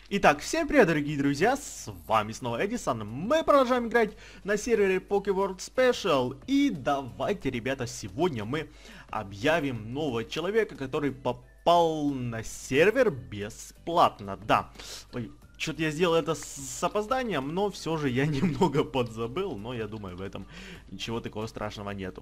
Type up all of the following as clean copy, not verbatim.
Итак, всем привет, дорогие друзья, с вами снова Эдисон. Мы продолжаем играть на сервере PokeWorld Special. И давайте, ребята, сегодня мы объявим нового человека, который попал на сервер бесплатно. Да, что-то я сделал это с опозданием, но все же я немного подзабыл, но я думаю, в этом ничего такого страшного нету.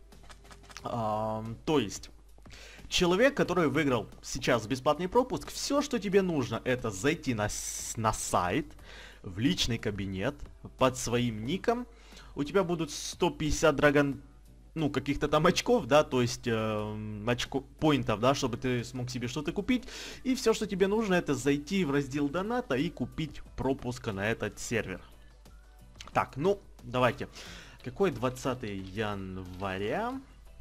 То есть... Человек, который выиграл сейчас бесплатный пропуск, все, что тебе нужно, это зайти на сайт, в личный кабинет, под своим ником. У тебя будут 150 каких-то там очков, да, то есть поинтов, да, чтобы ты смог себе что-то купить. И все, что тебе нужно, это зайти в раздел доната и купить пропуск на этот сервер. Так, ну, давайте. Какой 20 января?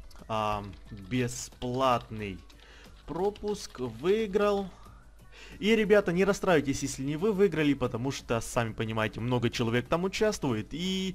Бесплатный пропуск выиграл. И, ребята, не расстраивайтесь, если не вы выиграли, потому что, сами понимаете, много человек там участвует, и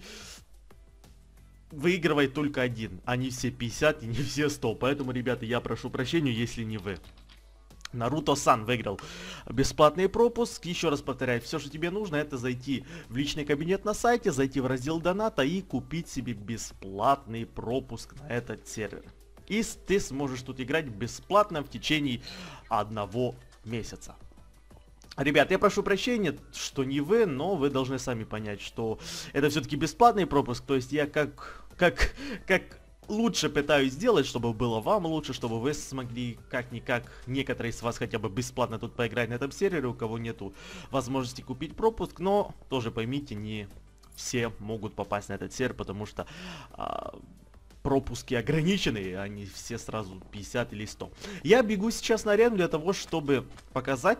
выигрывает только один, а не все 50 и не все 100. Поэтому, ребята, я прошу прощения, если не вы. Наруто-сан выиграл бесплатный пропуск. Еще раз повторяю, все, что тебе нужно, это зайти в личный кабинет на сайте, зайти в раздел доната и купить себе бесплатный пропуск на этот сервер. И ты сможешь тут играть бесплатно в течение 1 месяца. Ребят, я прошу прощения, что не вы, но вы должны сами понять, что это все-таки бесплатный пропуск. То есть я как лучше пытаюсь сделать, чтобы было вам лучше, чтобы вы смогли как-никак, некоторые из вас хотя бы бесплатно тут поиграть на этом сервере, у кого нету возможности купить пропуск, но тоже поймите, не все могут попасть на этот сервер, потому что пропуски ограниченные, они все сразу 50 или 100. Я бегу сейчас на арену для того, чтобы показать,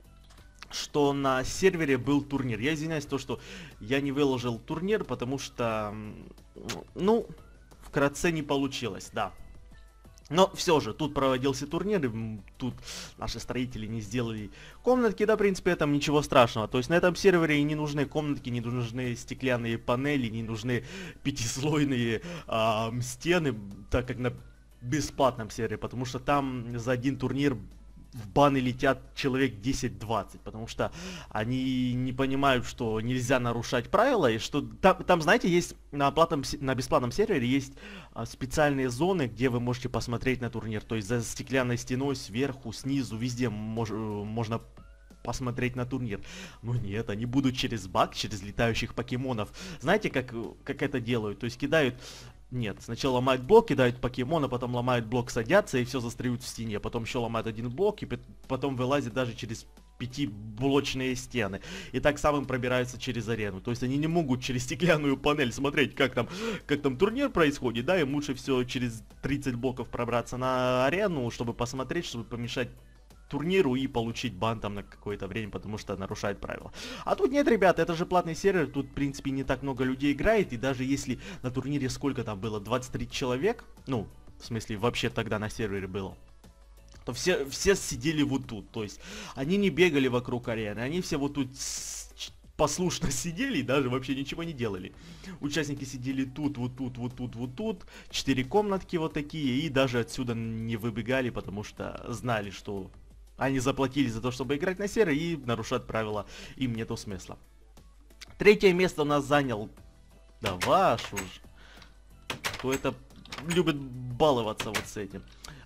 что на сервере был турнир. Я извиняюсь, то, что я не выложил турнир, потому что, ну... вкратце не получилось, да. Но все же, тут проводился турнир, и тут наши строители не сделали комнатки, да, в принципе, там ничего страшного. То есть на этом сервере и не нужны комнатки, не нужны стеклянные панели, не нужны пятислойные стены, так как на бесплатном сервере, потому что там за один турнир в баны летят человек 10-20, потому что они не понимают, что нельзя нарушать правила, и что там знаете, есть на бесплатном сервере есть специальные зоны, где вы можете посмотреть на турнир, то есть за стеклянной стеной, сверху, снизу, везде можно посмотреть на турнир. Но нет, они будут через баг, через летающих покемонов. Знаете, как это делают? То есть кидают... Нет, сначала ломают блок, кидают покемона, потом ломают блок, садятся и все застряют в стене. Потом еще ломают один блок и потом вылазят даже через 5-блочные стены. И так самым пробираются через арену. То есть они не могут через стеклянную панель смотреть, как там турнир происходит. Да, им лучше все через 30 блоков пробраться на арену, чтобы посмотреть, чтобы помешать турниру и получить бан там на какое-то время, потому что нарушает правила. А тут нет, ребята, это же платный сервер, тут, в принципе, не так много людей играет, и даже если на турнире сколько там было, 23 человек, ну, в смысле, вообще тогда на сервере было, то все сидели вот тут, то есть они не бегали вокруг арены, они все вот тут послушно сидели и даже вообще ничего не делали. Участники сидели тут, вот тут, вот тут, вот тут, 4 комнатки вот такие, и даже отсюда не выбегали, потому что знали, что они заплатили за то, чтобы играть на сервере, и нарушать правила им нету смысла. Третье место у нас занял... Да вашу ж. Кто это любит баловаться вот с этим.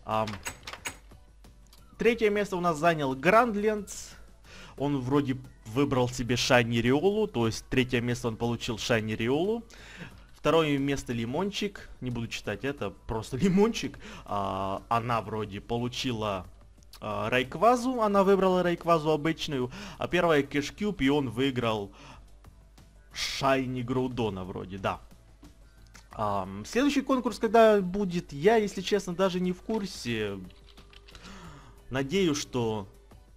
Третье место у нас занял Грандлендс. Он вроде выбрал себе Шайни Риолу, то есть третье место он получил Шайни Риолу. Второе место Лимончик, не буду читать это, просто Лимончик. Она вроде получила... Райквазу, она выбрала Райквазу обычную, а первая Кэшкьюб, и он выиграл Шайни Гроудона вроде, да. Следующий конкурс, когда будет, я, если честно, даже не в курсе. Надеюсь, что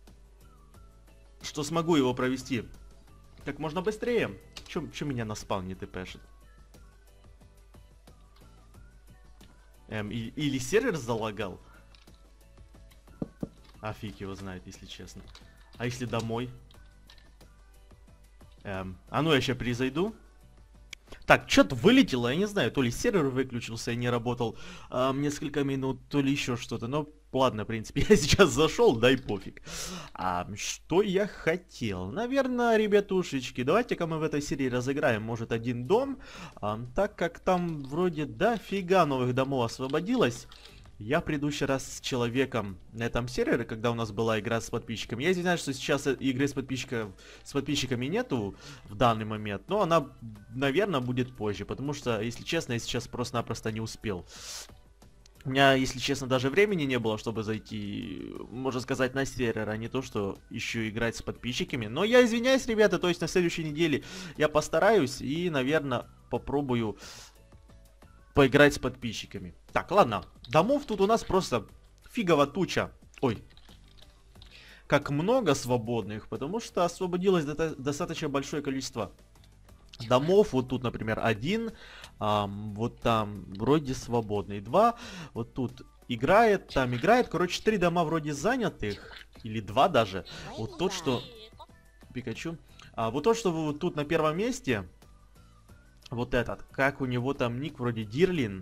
смогу его провести как можно быстрее. Чё меня на спаун не тпшит? Или сервер залагал? А фиг его знает, если честно. А если домой? А ну я сейчас призайду. Так, что-то вылетело, я не знаю, то ли сервер выключился и не работал несколько минут, то ли еще что-то. Но ладно, в принципе, я сейчас зашел, да и пофиг. Что я хотел? Наверное, ребятушечки, давайте-ка мы в этой серии разыграем, может, один дом. Так как там вроде дофига новых домов освободилось. Я в предыдущий раз с человеком на этом сервере, когда у нас была игра с подписчиками. Я извиняюсь, что сейчас игры с подписчиками нету в данный момент. Но она, наверное, будет позже. Потому что, если честно, я сейчас просто-напросто не успел. У меня, если честно, даже времени не было, чтобы зайти, можно сказать, на сервер, а не то, что еще играть с подписчиками. Но я извиняюсь, ребята, то есть на следующей неделе я постараюсь и, наверное, попробую поиграть с подписчиками. Так, ладно. Домов тут у нас просто фигово туча. Ой. Как много свободных, потому что освободилось достаточно большое количество домов. Вот тут, например, один. Вот там вроде свободный. Два. Вот тут играет, там играет. Короче, 3 дома вроде занятых. Или 2 даже. Вот тот, что... Пикачу. Вот тот, что вот тут на первом месте... Вот этот, как у него там ник, вроде Дирлин.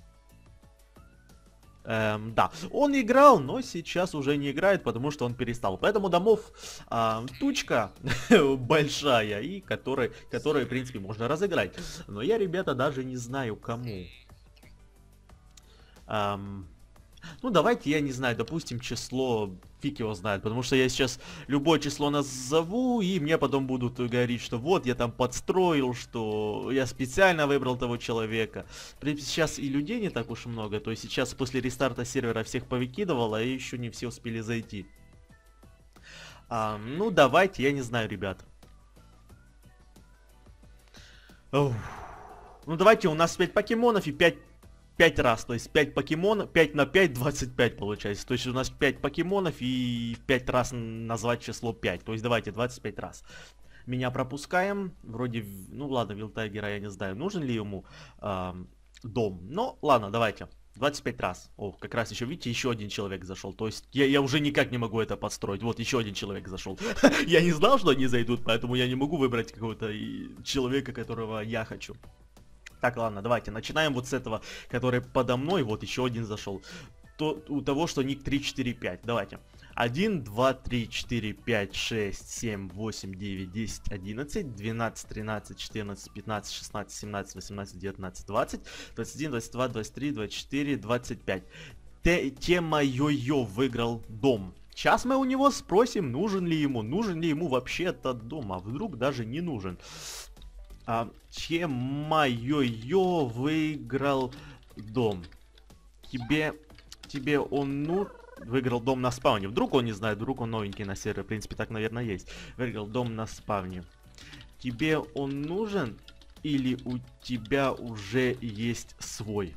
Да, он играл, но сейчас уже не играет, потому что он перестал. Поэтому домов тучка большая, и которые, в принципе, можно разыграть. Но я, ребята, даже не знаю, кому. Ну, давайте, я не знаю, допустим, число, фиг его знает, потому что я сейчас любое число назову, и мне потом будут говорить, что вот, я там подстроил, что я специально выбрал того человека. В принципе, сейчас и людей не так уж много, то есть сейчас после рестарта сервера всех повыкидывало, и еще не все успели зайти. Ну, давайте, я не знаю, ребят. Ну, давайте, у нас 5 покемонов и 5 раз, то есть 5 покемонов, 5 на 5, 25 получается. То есть у нас 5 покемонов и 5 раз назвать число 5. То есть давайте 25 раз. Меня пропускаем. Вроде, ну ладно, Вилтайгера я не знаю, нужен ли ему дом. Но ладно, давайте. 25 раз. О, как раз еще, видите, еще один человек зашел. То есть я уже никак не могу это подстроить. Вот еще один человек зашел. Я не знал, что они зайдут, поэтому я не могу выбрать какого-то человека, которого я хочу. Так, ладно, давайте начинаем вот с этого, который подо мной. Вот еще один зашел. У того, что ник 3, 4, 5. Давайте. 1, 2, 3, 4, 5, 6, 7, 8, 9, 10, 11, 12, 13, 14, 15, 16, 17, 18, 19, 20, 21, 22, 23, 24, 25. Тема Йо-Йо выиграл дом. Сейчас мы у него спросим, нужен ли ему вообще этот дом. А вдруг даже не нужен. Тема Йо-Йо выиграл дом. Тебе он выиграл дом на спавне. Вдруг он не знает, вдруг он новенький на сервере. В принципе, так, наверное, есть. Выиграл дом на спавне. Тебе он нужен? Или у тебя уже есть свой?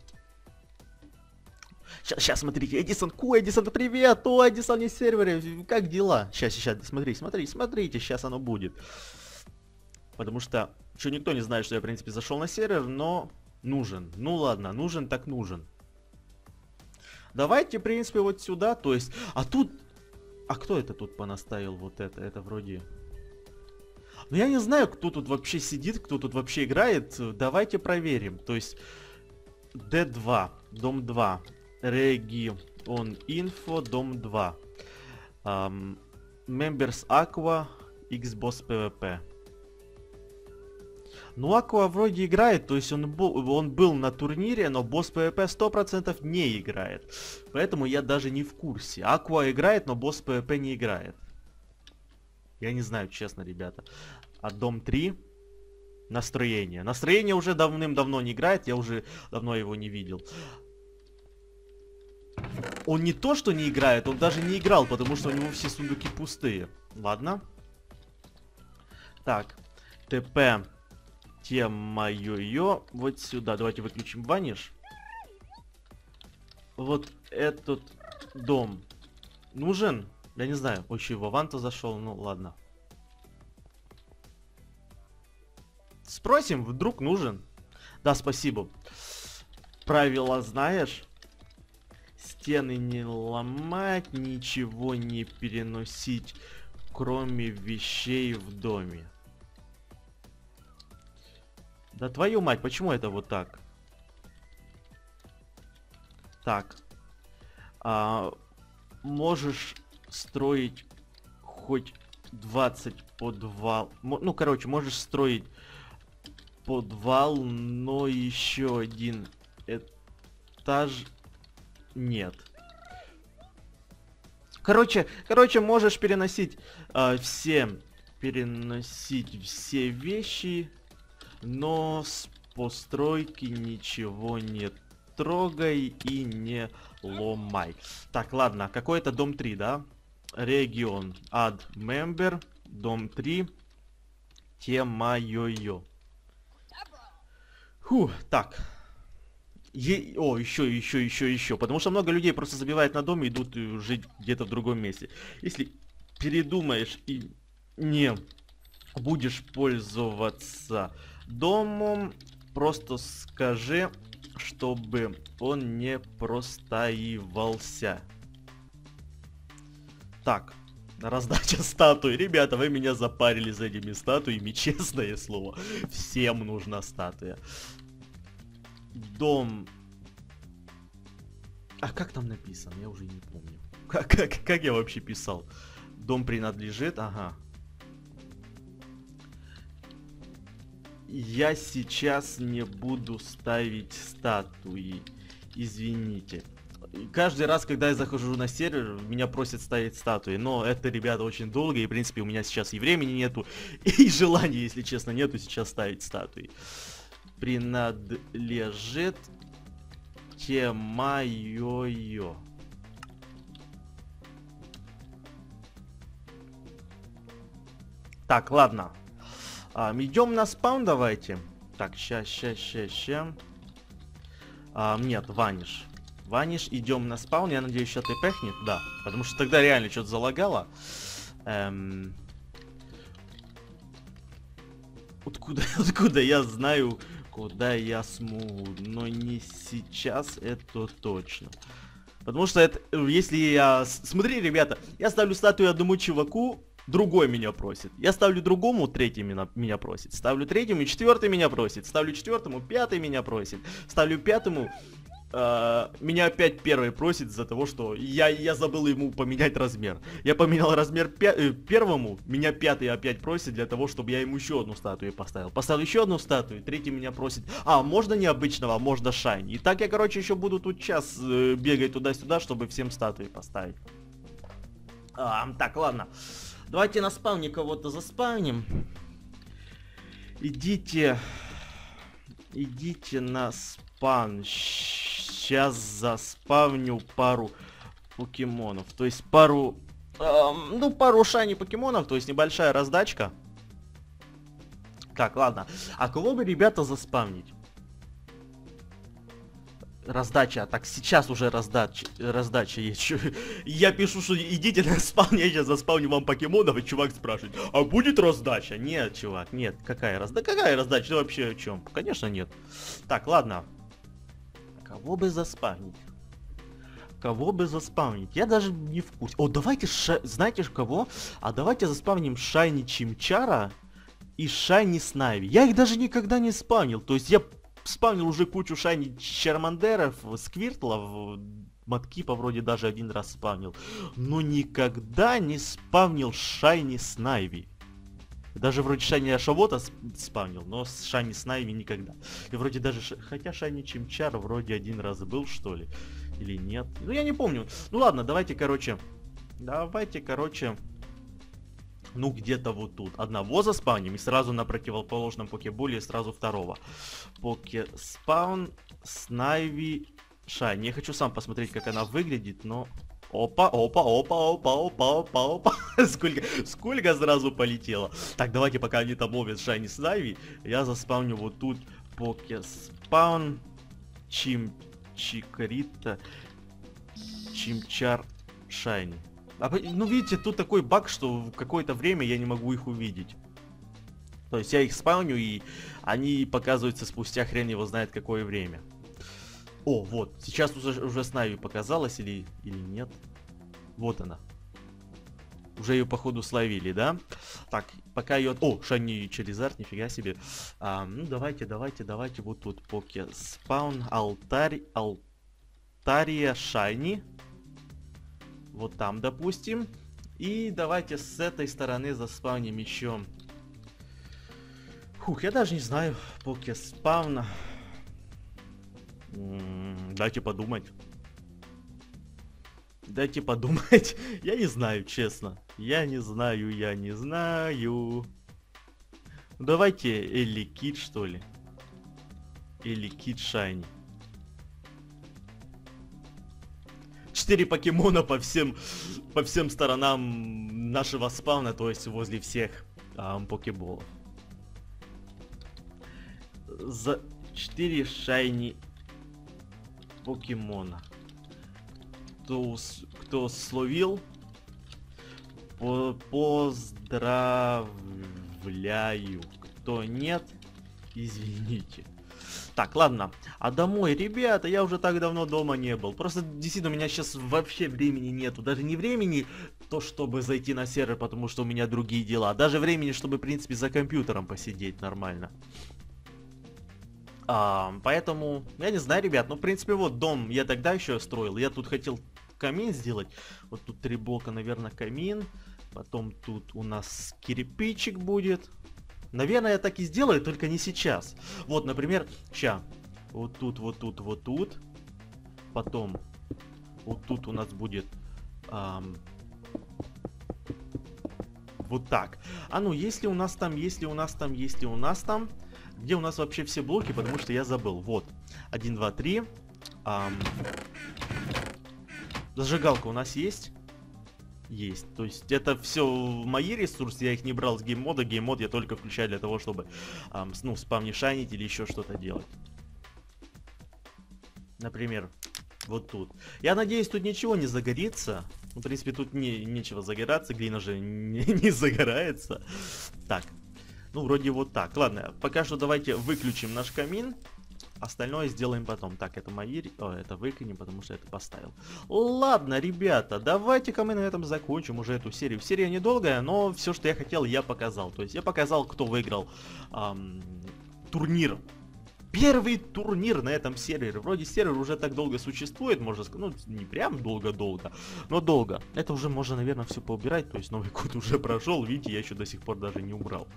Сейчас, смотрите, Эдисон, Эдисон, привет! О, Эдисон не в сервере, как дела? Сейчас, смотрите, сейчас оно будет. Потому что еще никто не знает, что я, в принципе, зашел на сервер, но нужен. Ну ладно, нужен так нужен. Давайте, в принципе, вот сюда, то есть... тут... кто это тут понаставил вот это? Это вроде... Ну я не знаю, кто тут вообще сидит, кто тут вообще играет. Давайте проверим. То есть... D2, дом 2. Реги он инфо, дом 2. Members Aqua, Xbox PvP. Ну, Aqua вроде играет, то есть он был на турнире, но босс PvP 100% не играет. Поэтому я даже не в курсе. Aqua играет, но босс PvP не играет. Я не знаю, честно, ребята. А дом 3... Настроение. Настроение уже давным-давно не играет, я уже давно его не видел. Он не то, что не играет, он даже не играл, потому что у него все сундуки пустые. Ладно. Так. ТП. Тема Йо-Йо. Вот сюда. Давайте выключим ваниш. Вот этот дом нужен? Я не знаю. Очень Вованта зашел. Ну ладно. Спросим, вдруг нужен. Да, спасибо. Правила знаешь? Стены не ломать, ничего не переносить, кроме вещей в доме. Да твою мать, почему это вот так? Так. Можешь строить хоть 20 подвал. Ну, короче, можешь строить подвал, но еще один этаж нет. Короче, можешь переносить все вещи, но с постройки ничего не трогай и не ломай. Так, ладно, какой это дом 3, да? Регион, add member, дом 3, тема йо-йо. Фу, так. О, еще. Потому что много людей просто забивает на дом и идут жить где-то в другом месте. Если передумаешь и не будешь пользоваться домом, просто скажи, чтобы он не простаивался. Так, раздача статуи. Ребята, вы меня запарили за этими статуями, честное слово. Всем нужна статуя. Дом... А как там написано? Я уже не помню. Как я вообще писал? Дом принадлежит... Ага. Я сейчас не буду ставить статуи. Извините. Каждый раз, когда я захожу на сервер, меня просят ставить статуи. Но это, ребята, очень долго. И, в принципе, у меня сейчас и времени нету, и желания, если честно, нету сейчас ставить статуи. Принадлежит тема йо-йо. Так, ладно. Идем на спаун, давайте. Так, ща. Нет, ваниш. Ваниш, идем на спаун. Я надеюсь, сейчас ты пехнет. Да, потому что тогда реально что-то залагало. Откуда я знаю, куда я смогу? Но не сейчас, это точно. Потому что это, если я... Смотри, ребята, я ставлю статую одному чуваку, другой меня просит. Я ставлю другому, третий меня просит. Ставлю третьему, четвертый меня просит. Ставлю четвертому, пятый меня просит. Ставлю пятому, меня опять первый просит из-за того, что я забыл ему поменять размер. Я поменял размер первому, меня пятый опять просит для того, чтобы я ему еще одну статую поставил. Поставил еще одну статую, третий меня просит, можно необычного, можно шайни. И так я, короче, еще буду тут час бегать туда-сюда, чтобы всем статуи поставить. Так, ладно. Давайте на спауне кого-то заспавним. Идите на спаун. Сейчас заспавню пару покемонов. То есть пару шайни покемонов, то есть небольшая раздачка. Так, ладно. А кого бы, ребята, заспавнить? Раздача, так сейчас уже раздача есть. Я пишу, что идите на спаун, я сейчас заспавню вам покемонов, и чувак спрашивает, а будет раздача? Нет, чувак, нет. Какая раздача? Какая раздача? Ты вообще о чем? Конечно, нет. Так, ладно. Кого бы заспавнить? Кого бы заспавнить? Я даже не в курсе. О, давайте, знаете кого? Давайте заспавним Шайни Чимчара и Шайни Снайви. Я их даже никогда не спавнил. То есть я спавнил уже кучу Шайни Чармандеров, Сквиртлов, Маткипа вроде даже один раз спавнил. Но никогда не спавнил Шайни Снайви. Даже вроде Шайни Ашавота спавнил, но с Шайни Снайви никогда. И вроде даже... Хотя Шайни Чимчар вроде один раз был, что ли. Или нет. Ну, я не помню. Ну, ладно, давайте, короче... Ну, где-то вот тут. Одного заспавним и сразу на противоположном покеболе сразу второго. Покеспаун, Снайви, Шайни. Я хочу сам посмотреть, как она выглядит, но... Опа. Сколько сразу полетело. Так, давайте, пока они там ловят Шайни Снайви, я заспавню вот тут Покеспаун, Чимчикрита, Чимчар, Шайни. Ну, видите, тут такой баг, что в какое-то время я не могу их увидеть. То есть я их спавню, и они показываются спустя хрен его знает какое время. О, вот, сейчас уже Снайви показалась или нет? Вот она. Уже ее походу словили, да? Так, пока ее... О, Шайни Черезард, нифига себе. Ну, давайте. Вот тут поке спаун, Алтария Шайни. Вот там, допустим. И давайте с этой стороны заспавним еще. Фух, я даже не знаю. Поке спавна. Дайте подумать. Дайте подумать. Я не знаю, честно. Я не знаю. Давайте Элли Кит, что ли. Элли Кит Шайни. 4 покемона по всем сторонам нашего спавна, то есть возле всех покеболов. За 4 Шайни покемона. Кто словил, поздравляю. Кто нет, извините. Так, ладно. А домой, ребята, я уже так давно дома не был. Просто действительно у меня сейчас вообще времени нету. Даже не времени, то чтобы зайти на сервер, потому что у меня другие дела. Даже времени, чтобы, в принципе, за компьютером посидеть нормально. Поэтому, я не знаю, ребят, ну, в принципе, вот дом я тогда еще строил. Я тут хотел камин сделать. Вот тут 3 блока, наверное, камин. Потом тут у нас кирпичик будет. Наверное, я так и сделаю, только не сейчас. Вот, например, сейчас. Вот тут. Потом вот тут у нас будет вот так. А ну, если у нас там. Где у нас вообще все блоки, потому что я забыл. Вот. 1, 2, 3. Зажигалка у нас есть? Есть. То есть это все мои ресурсы, я их не брал с гейммода. Гейммод я только включаю для того, чтобы ну, спавни шайнить или еще что-то делать. Например, вот тут. Я надеюсь, тут ничего не загорится. Ну, в принципе, тут нечего загораться. Глина же не загорается. Так. Ну, вроде вот так. Ладно, пока что давайте выключим наш камин. Остальное сделаем потом. Так, это мои... О, это выкинем, потому что это поставил. Ладно, ребята, давайте-ка мы на этом закончим уже эту серию. Серия недолгая, но все, что я хотел, я показал. То есть я показал, кто выиграл турнир. Первый турнир на этом сервере. Вроде сервер уже так долго существует, можно сказать. Ну, не прям долго-долго, но долго. Это уже можно, наверное, все поубирать. То есть Новый год уже прошел. Видите, я еще до сих пор даже не убрал.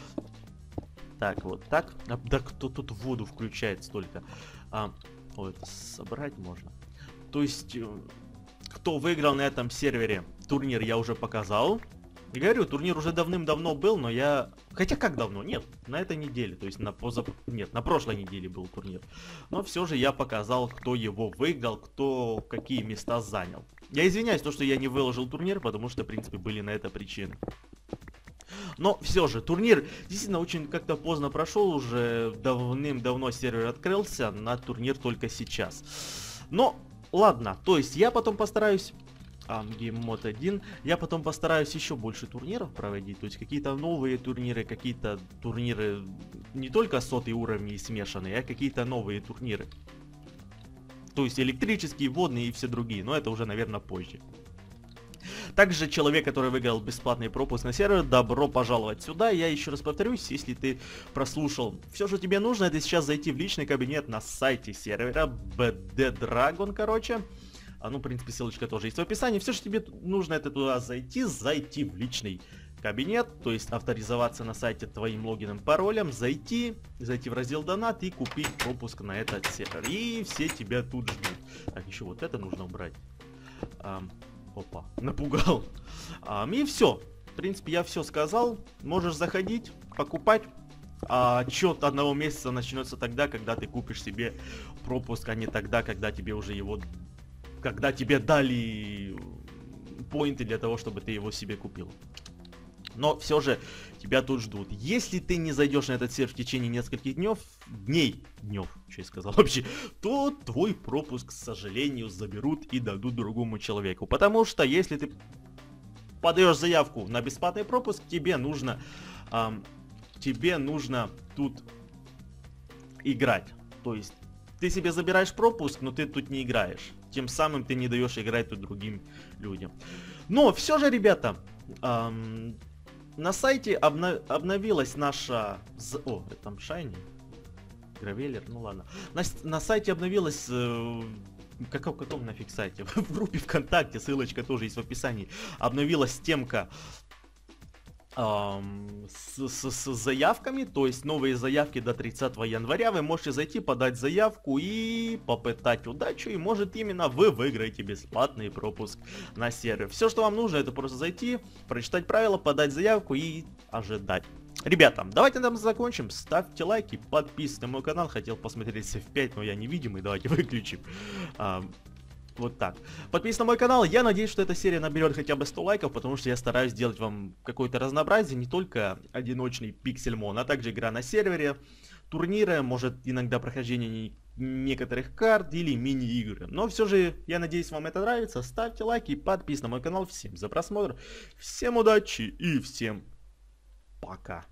Так, вот так. Да кто тут воду включает столько? О, это собрать можно. То есть, кто выиграл на этом сервере турнир, я уже показал. И говорю, турнир уже давным-давно был, но я... Хотя как давно? Нет, на этой неделе. То есть Нет, на прошлой неделе был турнир. Но все же я показал, кто его выиграл, кто какие места занял. Я извиняюсь, то, что я не выложил турнир, потому что, в принципе, были на это причины. Но все же, турнир действительно очень как-то поздно прошел, уже давным-давно сервер открылся, на турнир только сейчас. Но, ладно, то есть я потом постараюсь... Гейммод 1. Я потом постараюсь еще больше турниров проводить, то есть какие-то новые турниры, какие-то турниры не только 100-й уровни и смешанные, а какие-то новые турниры. То есть электрические, водные и все другие, но это уже, наверное, позже. Также человек, который выиграл бесплатный пропуск на сервер, добро пожаловать сюда. Я еще раз повторюсь, если ты прослушал все, что тебе нужно, это сейчас зайти в личный кабинет на сайте сервера BD Dragon, короче. Ну, в принципе, ссылочка тоже есть в описании. Все, что тебе нужно, это туда зайти в личный кабинет, то есть авторизоваться на сайте твоим логином, паролем, зайти в раздел донат и купить пропуск на этот сервер. И все тебя тут ждут. Так, еще вот это нужно убрать. Опа, напугал. И все. В принципе, я все сказал. Можешь заходить, покупать. Отчет одного месяца начнется тогда, когда ты купишь себе пропуск, а не тогда, когда тебе уже его... Когда тебе дали поинты для того, чтобы ты его себе купил. Но все же тебя тут ждут. Если ты не зайдешь на этот сервер в течение нескольких дней, что я сказал вообще, то твой пропуск, к сожалению, заберут и дадут другому человеку. Потому что если ты подаешь заявку на бесплатный пропуск, тебе нужно тут играть. То есть ты себе забираешь пропуск, но ты тут не играешь. Тем самым ты не даешь играть тут другим людям. Но все же, ребята, На сайте обновилась наша... О, это там Шайни? Гравеллер, ну ладно. На сайте обновилась... каком нафиг сайте? В группе ВКонтакте, ссылочка тоже есть в описании. Обновилась темка с заявками, то есть новые заявки до 30 января. Вы можете зайти, подать заявку и попытать удачу, и может именно вы выиграете бесплатный пропуск на сервер. Все, что вам нужно, это просто зайти, прочитать правила, подать заявку и ожидать. Ребята, давайте на этом закончим. Ставьте лайки, подписывайтесь на мой канал. Хотел посмотреть CF5, но я невидимый, давайте выключим. Вот так. Подписывайтесь на мой канал. Я надеюсь, что эта серия наберет хотя бы 100 лайков, потому что я стараюсь делать вам какое-то разнообразие, не только одиночный пиксельмон, а также игра на сервере, турниры, может иногда прохождение некоторых карт или мини-игры. Но все же, я надеюсь, вам это нравится. Ставьте лайки и подписывайтесь на мой канал. Всем за просмотр, всем удачи и всем пока.